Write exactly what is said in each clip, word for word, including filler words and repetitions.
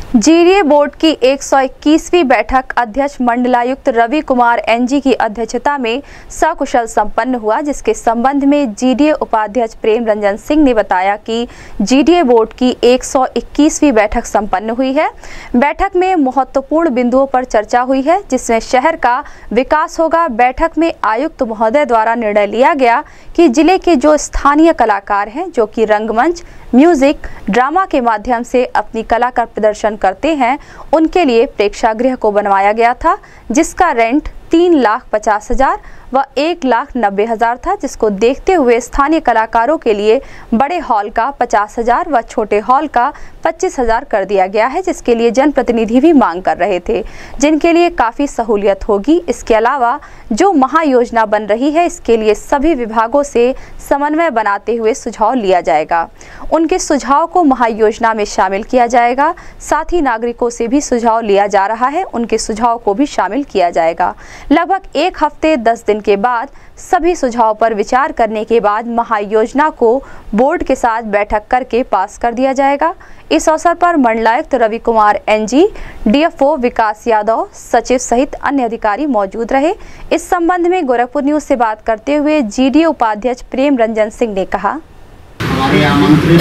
GDA board की एक सौ इक्कीसवीं बैठक अध्यक्ष मंडलायुक्त रवि कुमार एनजी की अध्यक्षता में सकुशल संपन्न हुआ, जिसके संबंध में जीडीए उपाध्यक्ष प्रेम रंजन सिंह ने बताया कि जीडीए बोर्ड की एक सौ इक्कीसवीं बैठक संपन्न हुई है। बैठक में महत्वपूर्ण बिंदुओं पर चर्चा हुई है, जिसमें शहर का विकास होगा। बैठक में आयुक्त महोदय द्वारा निर्णय लिया गया कि जिले के जो स्थानीय कलाकार हैं, जो कि रंगमंच, म्यूजिक, ड्रामा के माध्यम से अपनी कला का प्रदर्शन करते हैं, उनके लिए प्रेक्षागृह को बनवाया गया था, जिसका रेंट तीन लाख पचास हजार व एक लाख नब्बे हजार था, जिसको देखते हुए स्थानीय कलाकारों के लिए बड़े हॉल का पचास हजार व छोटे हॉल का पच्चीस हजार कर दिया गया है, जिसके लिए जनप्रतिनिधि भी मांग कर रहे थे, जिनके लिए काफ़ी सहूलियत होगी। इसके अलावा जो महायोजना बन रही है, इसके लिए सभी विभागों से समन्वय बनाते हुए सुझाव लिया जाएगा। उनके सुझाव को महायोजना में शामिल किया जाएगा। साथ ही नागरिकों से भी सुझाव लिया जा रहा है, उनके सुझाव को भी शामिल किया जाएगा। लगभग एक हफ्ते दस दिन के बाद सभी सुझाव पर विचार करने के बाद महायोजना को बोर्ड के साथ बैठक करके पास कर दिया जाएगा। इस अवसर पर मंडलायुक्त रवि कुमार एनजी, डीएफओ विकास यादव, सचिव सहित अन्य अधिकारी मौजूद रहे। इस संबंध में गोरखपुर न्यूज से बात करते हुए जीडीए उपाध्यक्ष प्रेम रंजन सिंह ने कहा, हमारे आमंत्रित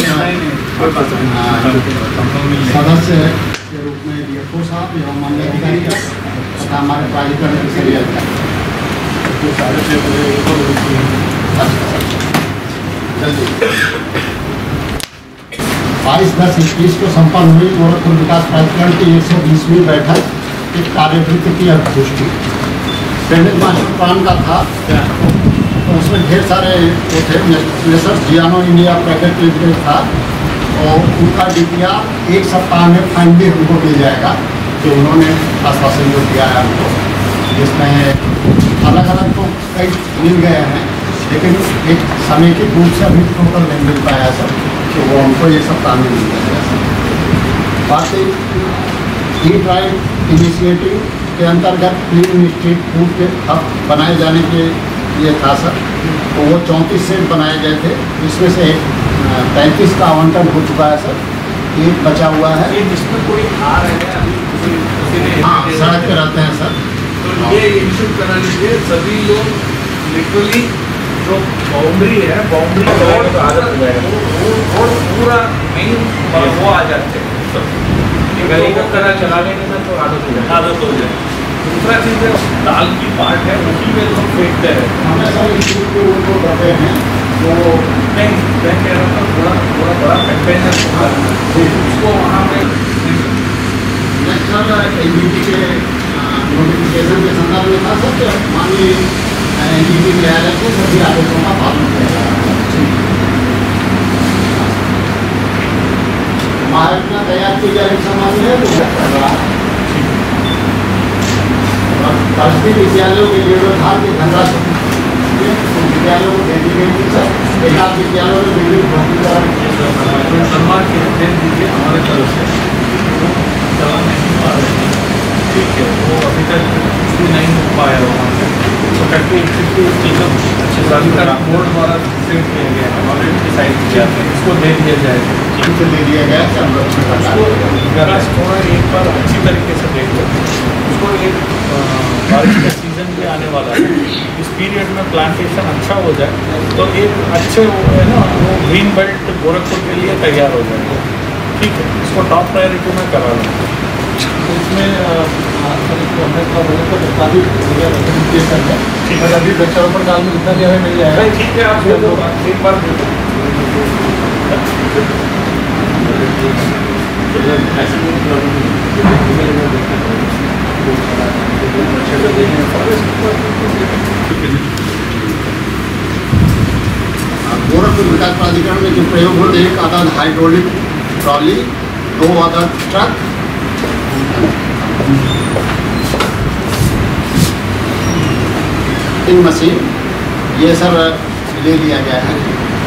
सदस्य के रूप में डीएफओ साहब एवं माननीय अधिकारी तथा हमारे प्राधिकरण के सभी अधिकारी बाईस दस इक्कीस को संपन्न हुई गोरखपुर विकास प्राधिकरण की एक सौ बीसवीं बैठक एक कार्यवृत्ति की अध्यक्षता पेंडिंग मास्टर प्लान का था, तो उसमें ढेर सारे वो थे। नेसर जियानो इंडिया प्राइवेट लिमिटेड था और उनका डीपीआर एक सप्ताह में फाइनली हमको मिल जाएगा, जो उन्होंने आश्वासन जो दिया है हमको, जिसमें अलग अलग तो कई मिल गए हैं, लेकिन एक समेकित रूप से अभी टोटल नहीं मिल पाया सर, तो वो हमको एक सप्ताह में मिल जाएगा सर। बाकी ई ड्राइव इनिशिएटिव के अंतर्गत क्लीन स्ट्रीट फूड के हब बनाए जाने के लिए था सर, तो वो चौंतीस सेट बनाए गए थे, जिसमें से एक पैंतीस का आवंटन हो चुका है सर, एक बचा हुआ है। जिसमें कोई आ रहे हैं अभी, हाँ सड़क पे रहते हैं सर, तो ये इंश्योर करा लीजिए सभी लोग लिटरली जो बाउंड्री है, बाउंड्री रोड तो आदत हो जाएगा, वो पूरा मेन वो आ जाते हैं सब गली का तरह चला लेंगे ना, तो आदत हो जाए आदत हो जाए दूसरा चीज़ है दाल की पार्ट है, उसी में लोग फेंकते हैं। हमेशा स्कूल के उनको करते हैं, तो नहीं मैं कह रहा था थोड़ा थोड़ा बड़ा कंटेनर उसको वहाँ पे नेशनल एनजीटी के नोटिफिकेशन के संदर्भ में था सर, कि माननीय एनजीटी न्यायालय के सभी आदेशों का पालन करेगा। महायोजना तैयार की जाए सामान्य है, तो राष्ट्रीय विद्यालयों के जीर्णोद्धार की धनराशि विद्यालयों को भेजी गई थी सर। एक आध विद्यालयों में विभिन्न भर्ती सम्मान के दे दीजिए हमारे तरफ से, चला नहीं पा रहे, ठीक है, वो अभी तक शुरू नहीं हो पाया वहाँ से, तो फैक्ट्री चीज़ों अच्छे सभी का बोर्ड द्वारा सेट किया गया है, ऑलरेडी डिसाइड किया है, इसको दे दिया जाएगा, ठीक से दे दिया गया है। उसको थोड़ा एक बार अच्छी तरीके से देख लो, उसको एक बारिश का सीजन भी आने वाला है, इस पीरियड में प्लांटेशन अच्छा हो जाए तो एक अच्छे वो है ना, वो ग्रीन बेल्ट गोरखपुर के लिए तैयार हो जाएगा, ठीक है, इसको टॉप प्रायोरिटी में करा लो। उसमें अभी वृक्षारोपण काल में जितना भी हमें मिल जाएगा, ठीक है, आप दे दो एक बार दे दो। गोरखपुर विकास प्राधिकरण में जो प्रयोग होते हैं, एक आधा हाइड्रोलिक ट्रॉली, दो आधा ट्रक, इन मशीन, ये सर ले लिया गया है।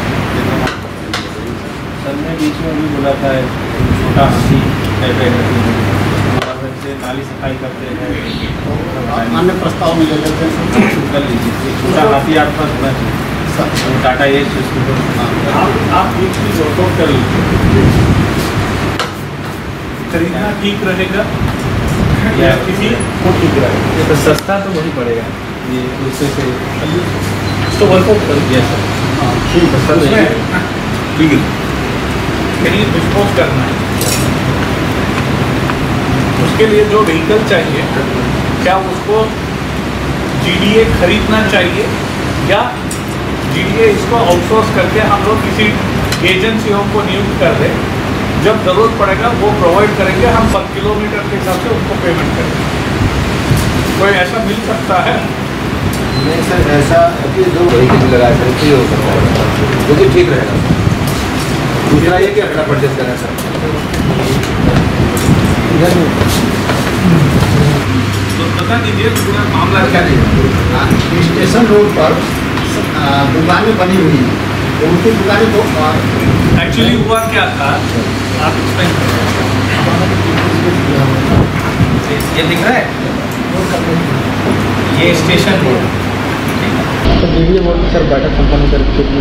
सर ने बीच में भी बोला था छोटा हाथी से नाली सफाई करते हैं, अन्य प्रस्ताव में ले लेते हैं, कर लीजिए, छोटा हाथी आपका होना चाहिए, टाटा ये आप एक चीज़ ऑटो कर लीजिए, खरीदना ठीक रहेगा या किसी वो ठीक रहेगा? तो सस्ता तो वही पड़ेगा ये दूसरे से तो वर्कआउट कर दिया सर। हाँ ठीक है सर। उसमें कहीं डिस्पोज करना है, उसके लिए जो व्हीकल चाहिए क्या उसको जीडीए खरीदना चाहिए या जीडीए इसको आउटसोर्स करके हम लोग किसी एजेंसियों को नियुक्त कर दें, जब ज़रूरत पड़ेगा वो प्रोवाइड करेंगे, हम पर किलोमीटर के हिसाब से उनको पेमेंट करेंगे। कोई ऐसा मिल सकता है? नहीं सर, ऐसा कि जो व्हीकल लगा कर फ्री हो सकता है, जो कि ठीक रहेगा। दूसरा ये कि अपना परचेज करना सर, तो बता दीजिए पूरा मामला क्या है। स्टेशन रोड पर दुकानें बनी हुई हैं, तो उनकी दुकानें तो एक्चुअली हुआ क्या था आप एक्सप्लेन ये दिख रहा है, ये स्टेशन रोड। सर बैठक संपन्न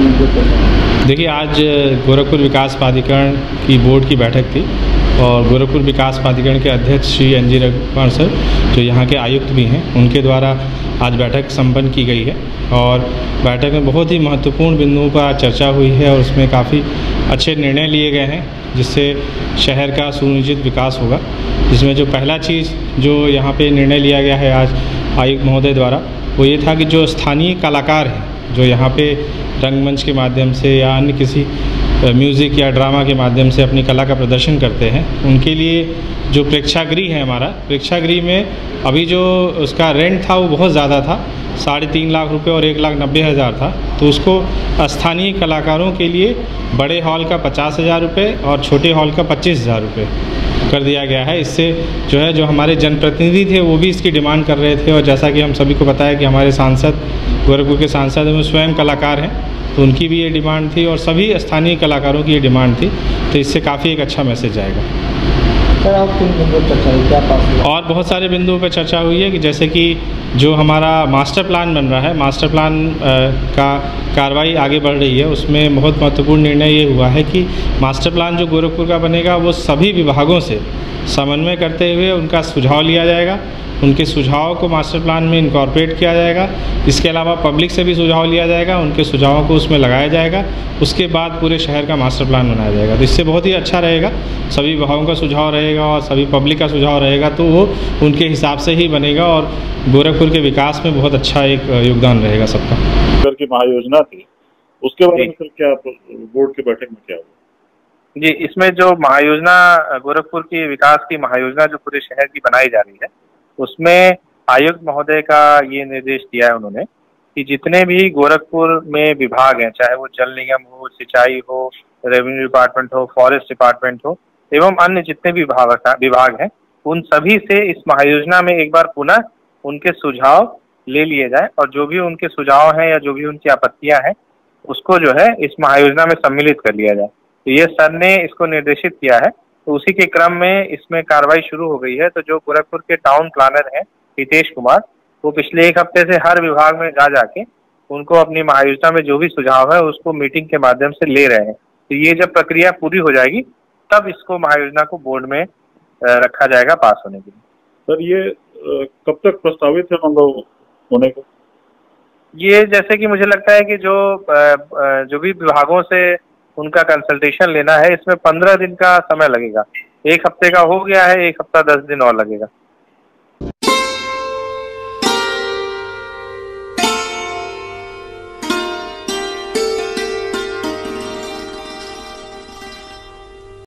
कर देखिए, आज गोरखपुर विकास प्राधिकरण की बोर्ड की बैठक थी और गोरखपुर विकास प्राधिकरण के अध्यक्ष Shri N G Ravi Kumar sir, जो यहाँ के आयुक्त भी हैं, उनके द्वारा आज बैठक संपन्न की गई है और बैठक में बहुत ही महत्वपूर्ण बिंदुओं पर चर्चा हुई है और उसमें काफ़ी अच्छे निर्णय लिए गए हैं, जिससे शहर का सुनिश्चित विकास होगा। जिसमें जो पहला चीज़ जो यहाँ पे निर्णय लिया गया है आज आयुक्त महोदय द्वारा, वो ये था कि जो स्थानीय कलाकार हैं, जो यहाँ पे रंगमंच के माध्यम से या अन्य किसी म्यूज़िक या ड्रामा के माध्यम से अपनी कला का प्रदर्शन करते हैं, उनके लिए जो प्रेक्षागृह है हमारा, प्रेक्षागृह में अभी जो उसका रेंट था वो बहुत ज़्यादा था, साढ़े तीन लाख रुपए और एक लाख नब्बे हज़ार था। तो उसको स्थानीय कलाकारों के लिए बड़े हॉल का पचास हज़ार रुपये और छोटे हॉल का पच्चीस हज़ार रुपये कर दिया गया है। इससे जो है जो हमारे जनप्रतिनिधि थे वो भी इसकी डिमांड कर रहे थे और जैसा कि हम सभी को पता है कि हमारे सांसद, गोरखपुर के सांसद में स्वयं कलाकार हैं, तो उनकी भी ये डिमांड थी और सभी स्थानीय कलाकारों की ये डिमांड थी। तो इससे काफ़ी एक अच्छा मैसेज आएगा। सर आप किन बिंदुओं पर चर्चा हुई, क्या पास हुआ? और बहुत सारे बिंदुओं पर चर्चा हुई है कि जैसे कि जो हमारा मास्टर प्लान बन रहा है, मास्टर प्लान का कार्रवाई आगे बढ़ रही है, उसमें बहुत महत्वपूर्ण निर्णय ये हुआ है कि मास्टर प्लान जो गोरखपुर का बनेगा वो सभी विभागों से समन्वय करते हुए उनका सुझाव लिया जाएगा, उनके सुझावों को मास्टर प्लान में इनकॉर्पोरेट किया जाएगा। इसके अलावा पब्लिक से भी सुझाव लिया जाएगा, उनके सुझावों को उसमें लगाया जाएगा, उसके बाद पूरे शहर का मास्टर प्लान बनाया जाएगा। तो इससे बहुत ही अच्छा रहेगा, सभी विभागों का सुझाव रहेगा और सभी पब्लिक का सुझाव रहेगा, तो वो उनके हिसाब से ही बनेगा और गोरखपुर के विकास में बहुत अच्छा एक योगदान रहेगा सबका। सर की महायोजना थी, उसके बारे में सर क्या बोर्ड की बैठक में क्या हुआ? जी, इसमें जो महायोजना गोरखपुर की विकास की महायोजना जो पूरे शहर की बनाई जा रही है, उसमें आयुक्त महोदय का ये निर्देश दिया है उन्होंने कि जितने भी गोरखपुर में विभाग हैं, चाहे वो जल निगम हो, सिंचाई हो, रेवेन्यू डिपार्टमेंट हो, फॉरेस्ट डिपार्टमेंट हो एवं अन्य जितने भी विभाग विभाग हैं, उन सभी से इस महायोजना में एक बार पुनः उनके सुझाव ले लिए जाए और जो भी उनके सुझाव हैं या जो भी उनकी आपत्तियां हैं उसको जो है इस महायोजना में सम्मिलित कर लिया जाए। तो ये सर ने इसको निर्देशित किया है, तो उसी के क्रम में इसमें कार्रवाई शुरू हो गई है। तो जो गोरखपुर के टाउन प्लानर हैं हितेश कुमार, वो पिछले एक हफ्ते से हर विभाग में जा जाके उनको अपनी महायोजना में जो भी सुझाव है उसको मीटिंग के माध्यम से ले रहे हैं। तो ये जब प्रक्रिया पूरी हो जाएगी तब इसको महायोजना को बोर्ड में रखा जाएगा पास होने के लिए। सर ये कब तक प्रस्तावित है मतलब होने को? ये जैसे कि मुझे लगता है कि जो जो भी विभागों से उनका कंसल्टेशन लेना है, इसमें पंद्रह दिन का समय लगेगा। एक हफ्ते का हो गया है, एक हफ्ता दस दिन और लगेगा।